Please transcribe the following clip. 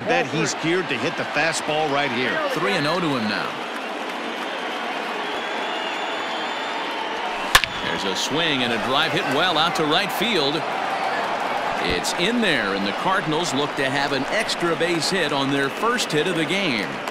bet he's geared to hit the fastball right here. 3-0 to him now. There's a swing and a drive hit well out to right field. It's in there, and the Cardinals look to have an extra base hit on their first hit of the game.